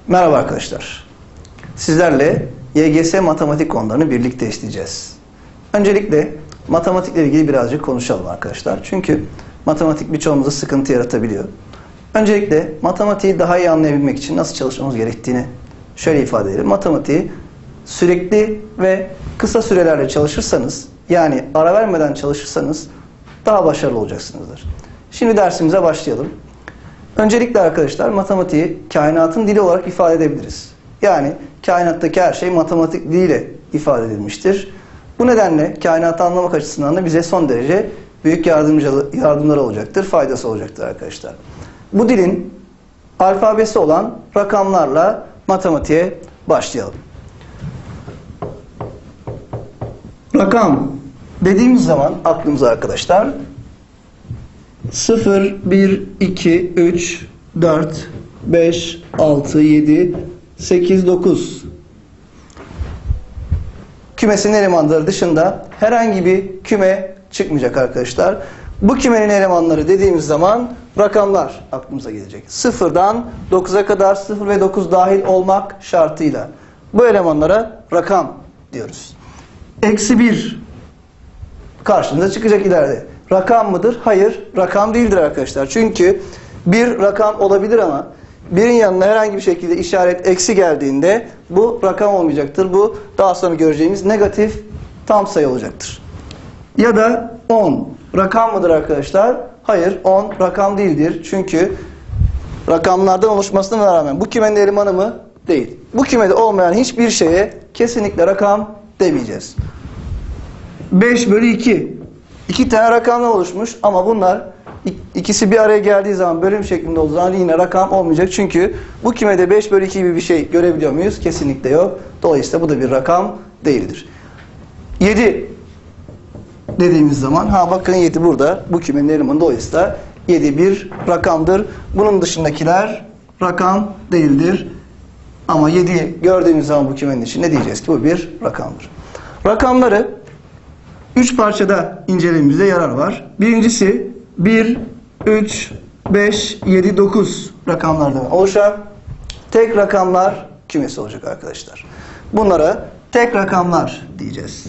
Merhaba arkadaşlar. Sizlerle YGS matematik konularını birlikte işleyeceğiz. Öncelikle matematikle ilgili birazcık konuşalım arkadaşlar. Çünkü matematik birçoğumuza sıkıntı yaratabiliyor. Öncelikle matematiği daha iyi anlayabilmek için nasıl çalışmamız gerektiğini şöyle ifade edelim. Matematiği sürekli ve kısa sürelerle çalışırsanız, yani ara vermeden çalışırsanız daha başarılı olacaksınızdır. Şimdi dersimize başlayalım. Öncelikle arkadaşlar matematiği kainatın dili olarak ifade edebiliriz. Yani kainattaki her şey matematik diliyle ifade edilmiştir. Bu nedenle kainatı anlamak açısından da bize son derece büyük yardımlar olacaktır, faydası olacaktır arkadaşlar. Bu dilin alfabesi olan rakamlarla matematiğe başlayalım. Rakam dediğimiz zaman aklımıza arkadaşlar 0, 1, 2, 3, 4, 5, 6, 7, 8, 9 kümesinin elemanları dışında herhangi bir küme çıkmayacak arkadaşlar. Bu kümenin elemanları dediğimiz zaman rakamlar aklımıza gelecek. 0'dan 9'a kadar 0 ve 9 dahil olmak şartıyla bu elemanlara rakam diyoruz. Eksi 1 karşımıza çıkacak ileride. Rakam mıdır? Hayır, rakam değildir arkadaşlar. Çünkü bir rakam olabilir ama birin yanına herhangi bir şekilde işaret eksi geldiğinde bu rakam olmayacaktır. Bu daha sonra göreceğimiz negatif tam sayı olacaktır. Ya da 10 rakam mıdır arkadaşlar? Hayır, 10 rakam değildir. Çünkü rakamlardan oluşmasına rağmen bu kümenin elemanı mı? Değil. Bu kümede olmayan hiçbir şeye kesinlikle rakam demeyeceğiz. 5 bölü 2. 2 tane rakamdan oluşmuş ama bunlar ikisi bir araya geldiği zaman bölüm şeklinde olduğu zaman yine rakam olmayacak. Çünkü bu kümede 5 bölü 2 gibi bir şey görebiliyor muyuz? Kesinlikle yok. Dolayısıyla bu da bir rakam değildir. 7 dediğimiz zaman bakın 7 burada. Bu kümenin elemanı, dolayısıyla 7 bir rakamdır. Bunun dışındakiler rakam değildir. Ama 7'yi gördüğümüz zaman bu kümenin içinde diyeceğiz ki bu bir rakamdır. Rakamları 3 parçada incelememizde yarar var. Birincisi 1, 3, 5, 7, 9 rakamlardan oluşan tek rakamlar kümesi olacak arkadaşlar. Bunlara tek rakamlar diyeceğiz.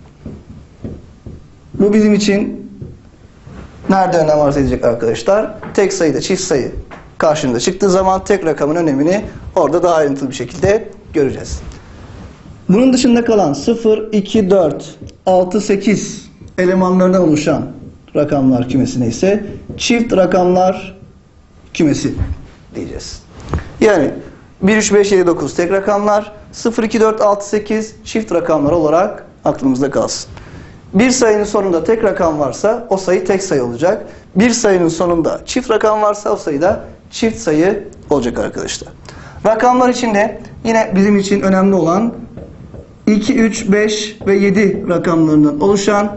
Bu bizim için nerede önem arz edecek arkadaşlar? Tek sayıda çift sayı karşımıza çıktığı zaman tek rakamın önemini orada daha ayrıntılı bir şekilde göreceğiz. Bunun dışında kalan 0, 2, 4, 6, 8 elemanlarından oluşan rakamlar kümesine ise çift rakamlar kümesi diyeceğiz. Yani 1, 3, 5, 7, 9 tek rakamlar, 0, 2, 4, 6, 8 çift rakamlar olarak aklımızda kalsın. Bir sayının sonunda tek rakam varsa o sayı tek sayı olacak. Bir sayının sonunda çift rakam varsa o sayı da çift sayı olacak arkadaşlar. Rakamlar içinde yine bizim için önemli olan 2, 3, 5 ve 7 rakamlarından oluşan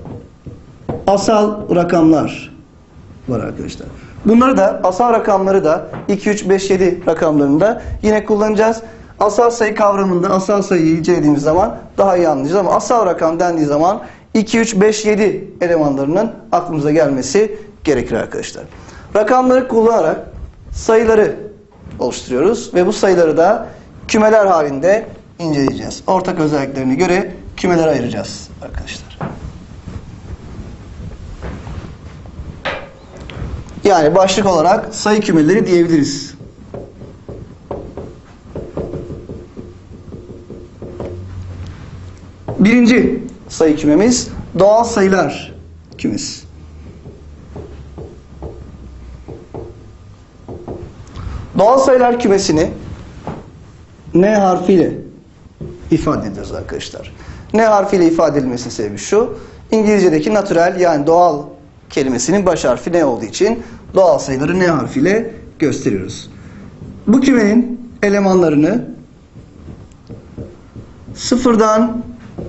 asal rakamlar var arkadaşlar. Bunları da, asal rakamları da 2, 3, 5, 7 rakamlarında yine kullanacağız. Asal sayı kavramında asal sayıyı incelediğimiz zaman daha iyi anlayacağız ama asal rakam dendiği zaman 2, 3, 5, 7 elemanlarının aklımıza gelmesi gerekir arkadaşlar. Rakamları kullanarak sayıları oluşturuyoruz ve bu sayıları da kümeler halinde inceleyeceğiz. Ortak özelliklerine göre kümelere ayıracağız arkadaşlar. Yani başlık olarak sayı kümeleri diyebiliriz. Birinci sayı kümemiz doğal sayılar kümesi. Doğal sayılar kümesini N harfiyle ifade ediyoruz arkadaşlar. N harfiyle ifade edilmesinin sebebi şu: İngilizce'deki natural yani doğal kelimesinin baş harfi N olduğu için doğal sayıları N harfiyle gösteriyoruz. Bu kümenin elemanlarını sıfırdan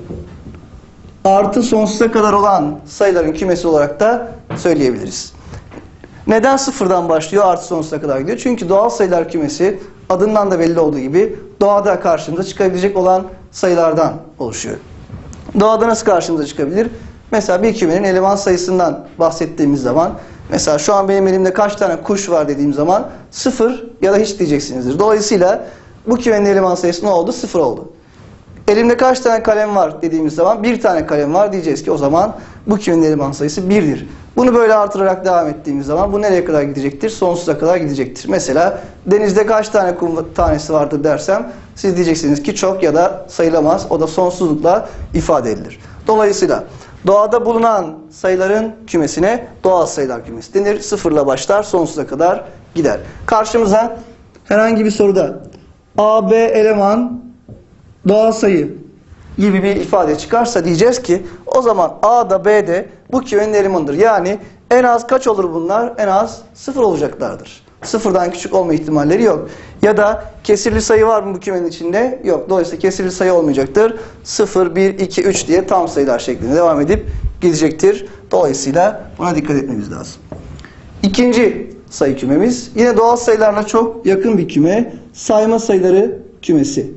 artı sonsuza kadar olan sayıların kümesi olarak da söyleyebiliriz. Neden sıfırdan başlıyor, artı sonsuza kadar gidiyor? Çünkü doğal sayılar kümesi adından da belli olduğu gibi doğada karşımıza çıkabilecek olan sayılardan oluşuyor. Doğada nasıl karşımıza çıkabilir? Mesela bir kümenin eleman sayısından bahsettiğimiz zaman Mesela şu an benim elimde kaç tane kuş var dediğim zaman 0 ya da hiç diyeceksinizdir. Dolayısıyla bu kümenin eleman sayısı ne oldu? 0 oldu. Elimde kaç tane kalem var dediğimiz zaman 1 tane kalem var diyeceğiz ki o zaman bu kümenin eleman sayısı 1'dir. Bunu böyle artırarak devam ettiğimiz zaman bu nereye kadar gidecektir? Sonsuza kadar gidecektir. Mesela denizde kaç tane kum tanesi vardır dersem siz diyeceksiniz ki çok ya da sayılamaz. O da sonsuzlukla ifade edilir. Dolayısıyla doğada bulunan sayıların kümesine doğal sayılar kümesi denir. Sıfırla başlar, sonsuza kadar gider. Karşımıza herhangi bir soruda A, B eleman doğal sayı gibi bir ifade çıkarsa diyeceğiz ki o zaman A da B de bu kümenin elemanıdır. Yani en az kaç olur bunlar? En az 0 olacaklardır. Sıfırdan küçük olma ihtimalleri yok. Ya da kesirli sayı var mı bu kümenin içinde? Yok. Dolayısıyla kesirli sayı olmayacaktır. 0, 1, 2, 3 diye tam sayılar şeklinde devam edip gidecektir. Dolayısıyla buna dikkat etmemiz lazım. İkinci sayı kümemiz yine doğal sayılarla çok yakın bir küme. Sayma sayıları kümesi.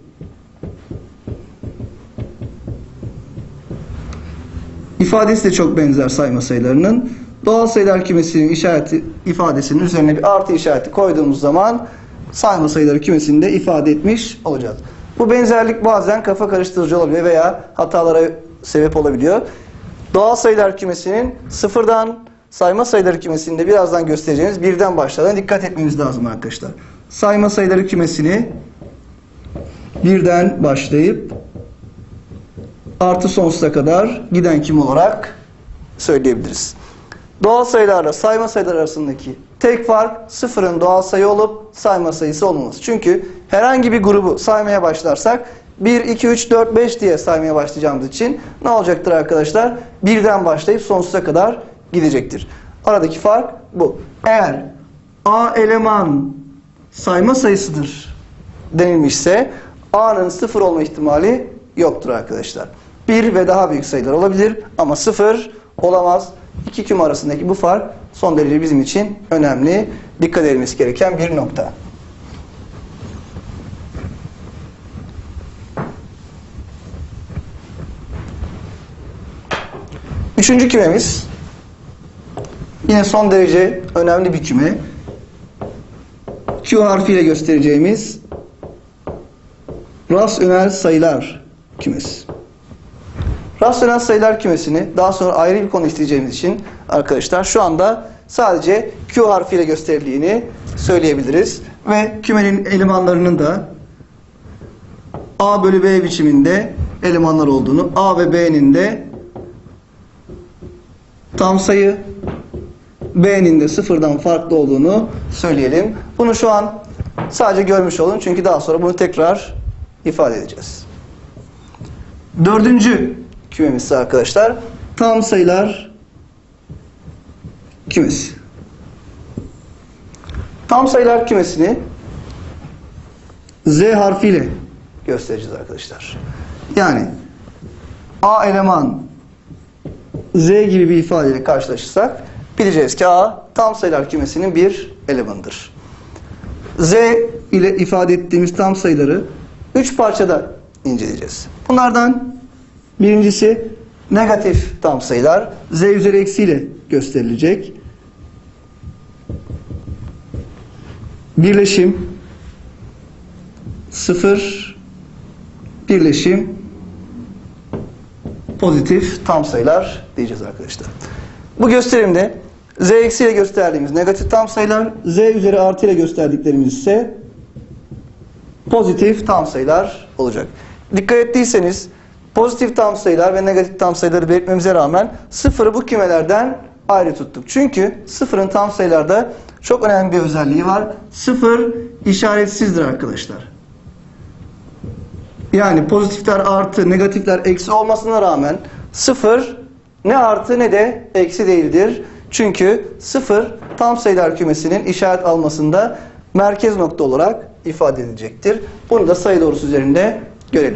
İfadesi de çok benzer sayma sayılarının. Doğal sayılar kümesinin işareti ifadesinin üzerine bir artı işareti koyduğumuz zaman sayma sayıları kümesini de ifade etmiş olacağız. Bu benzerlik bazen kafa karıştırıcı olabiliyor veya hatalara sebep olabiliyor. Doğal sayılar kümesinin sıfırdan, sayma sayıları kümesini de birazdan göstereceğimiz birden başladığına dikkat etmemiz lazım arkadaşlar. Sayma sayıları kümesini birden başlayıp artı sonsuza kadar giden kim olarak söyleyebiliriz. Doğal sayılarla sayma sayılar arasındaki tek fark sıfırın doğal sayı olup sayma sayısı olmaması. Çünkü herhangi bir grubu saymaya başlarsak 1, 2, 3, 4, 5 diye saymaya başlayacağımız için ne olacaktır arkadaşlar? Birden başlayıp sonsuza kadar gidecektir. Aradaki fark bu. Eğer A eleman sayma sayısıdır denilmişse A'nın 0 olma ihtimali yoktur arkadaşlar. 1 ve daha büyük sayılar olabilir ama 0 olamaz. İki küme arasındaki bu fark son derece bizim için önemli. Dikkat edilmesi gereken bir nokta. Üçüncü kümemiz yine son derece önemli bir küme. Q harfiyle göstereceğimiz rasyonel sayılar kümesi. Rasyonel sayılar kümesini daha sonra ayrı bir konu isteyeceğimiz için arkadaşlar şu anda sadece Q harfiyle gösterildiğini söyleyebiliriz. Ve kümenin elemanlarının da A bölü B biçiminde elemanlar olduğunu, A ve B'nin de tam sayı, B'nin de sıfırdan farklı olduğunu söyleyelim. Bunu şu an sadece görmüş olun çünkü daha sonra bunu tekrar ifade edeceğiz. Dördüncü kümemiz arkadaşlar tam sayılar kümesi. Tam sayılar kümesini Z harfiyle göstereceğiz arkadaşlar. Yani A eleman Z gibi bir ifadeyle karşılaşırsak bileceğiz ki A tam sayılar kümesinin bir elemanıdır. Z ile ifade ettiğimiz tam sayıları 3 parçada inceleyeceğiz. Bunlardan birincisi negatif tam sayılar Z üzeri eksiyle gösterilecek. Birleşim 0 birleşim pozitif tam sayılar diyeceğiz arkadaşlar. Bu gösterimde Z eksiyle gösterdiğimiz negatif tam sayılar, Z üzeri artı ile gösterdiklerimiz ise pozitif tam sayılar olacak. Dikkat ettiyseniz pozitif tam sayılar ve negatif tam sayıları belirtmemize rağmen sıfırı bu kümelerden ayrı tuttuk. Çünkü sıfırın tam sayılarda çok önemli bir özelliği var. Sıfır işaretsizdir arkadaşlar. Yani pozitifler artı, negatifler eksi olmasına rağmen sıfır ne artı ne de eksi değildir. Çünkü sıfır tam sayılar kümesinin işaret almasında merkez nokta olarak ifade edilecektir. Bunu da sayı doğrusu üzerinde görelim.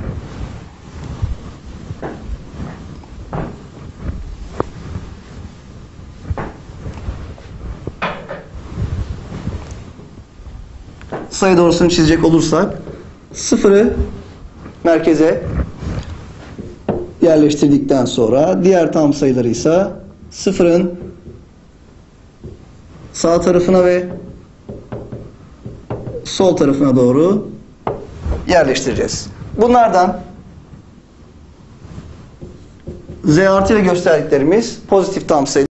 Sayı doğrusunu çizecek olursak sıfırı merkeze yerleştirdikten sonra diğer tam sayıları ise sıfırın sağ tarafına ve sol tarafına doğru yerleştireceğiz. Bunlardan Z artı ile gösterdiklerimiz pozitif tam sayı.